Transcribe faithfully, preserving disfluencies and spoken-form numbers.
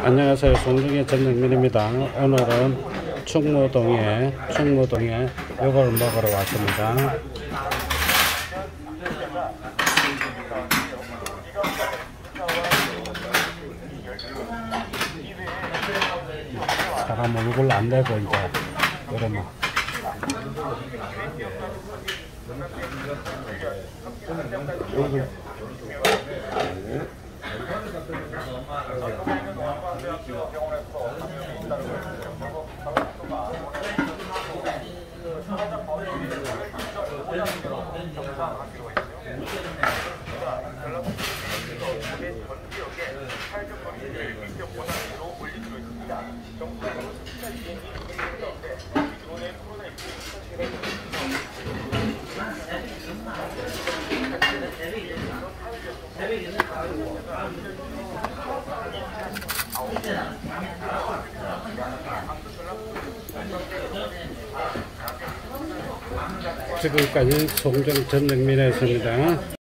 안녕하세요. 송정의 전영민입니다. 오늘은 충무동에 충무동에 요걸 먹으러 왔습니다. 사람 얼굴 안 내고 이제 이러면 지금까지 송정 전영민이었습니다.